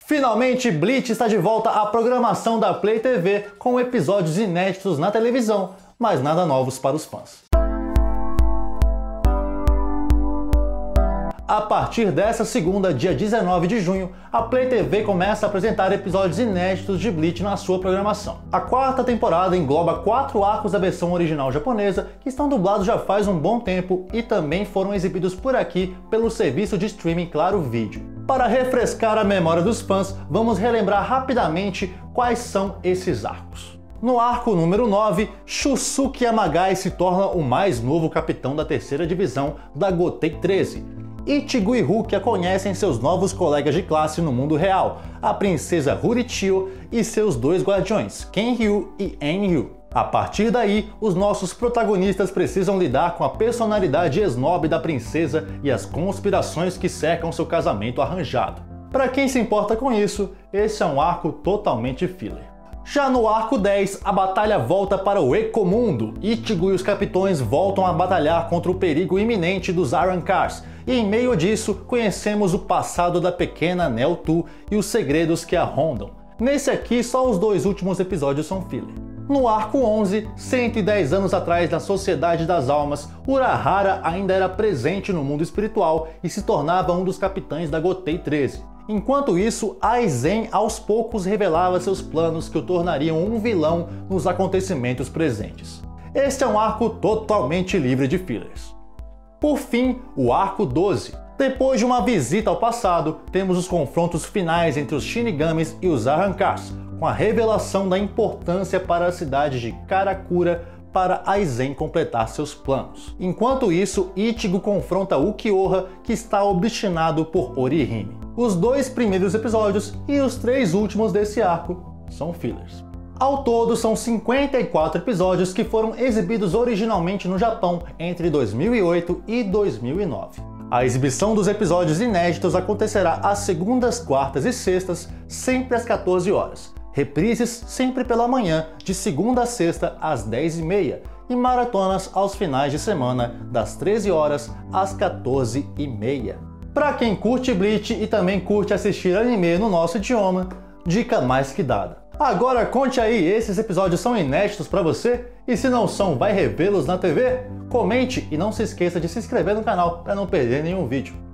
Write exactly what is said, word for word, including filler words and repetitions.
Finalmente, Bleach está de volta à programação da Play T V com episódios inéditos na televisão, mas nada novos para os fãs. A partir dessa segunda, dia dezenove de junho, a Play T V começa a apresentar episódios inéditos de Bleach na sua programação. A quarta temporada engloba quatro arcos da versão original japonesa que estão dublados já faz um bom tempo e também foram exibidos por aqui pelo serviço de streaming Claro Video. Para refrescar a memória dos fãs, vamos relembrar rapidamente quais são esses arcos. No arco número nove, Shusuke Yamagai se torna o mais novo capitão da terceira divisão da Gotei treze. Ichigo e Rukia conhecem seus novos colegas de classe no mundo real, a princesa Hurichio e seus dois guardiões, Kenryu e Enryu. A partir daí, os nossos protagonistas precisam lidar com a personalidade esnobe da princesa e as conspirações que cercam seu casamento arranjado. Para quem se importa com isso, esse é um arco totalmente filler. Já no arco dez, a batalha volta para o Ecomundo. Ichigo e os capitões voltam a batalhar contra o perigo iminente dos Arrancars, e em meio disso conhecemos o passado da pequena Nel-Tu e os segredos que a rondam. Nesse aqui, só os dois últimos episódios são filler. No arco onze, cento e dez anos atrás na Sociedade das Almas, Urahara ainda era presente no mundo espiritual e se tornava um dos capitães da Gotei treze. Enquanto isso, Aizen aos poucos revelava seus planos que o tornariam um vilão nos acontecimentos presentes. Este é um arco totalmente livre de fillers. Por fim, o arco doze. Depois de uma visita ao passado, temos os confrontos finais entre os Shinigamis e os Arrancars, com a revelação da importância para a cidade de Karakura para Aizen completar seus planos. Enquanto isso, Ichigo confronta Ukiyoha, que está obstinado por Orihime. Os dois primeiros episódios e os três últimos desse arco são fillers. Ao todo, são cinquenta e quatro episódios que foram exibidos originalmente no Japão entre dois mil e oito e dois mil e nove. A exibição dos episódios inéditos acontecerá às segundas, quartas e sextas, sempre às quatorze horas. Reprises sempre pela manhã, de segunda a sexta às dez e meia, e maratonas aos finais de semana, das treze horas às quatorze e meia. Para quem curte Bleach e também curte assistir anime no nosso idioma, dica mais que dada. Agora conte aí, esses episódios são inéditos para você? E se não são, vai revê-los na T V? Comente e não se esqueça de se inscrever no canal para não perder nenhum vídeo.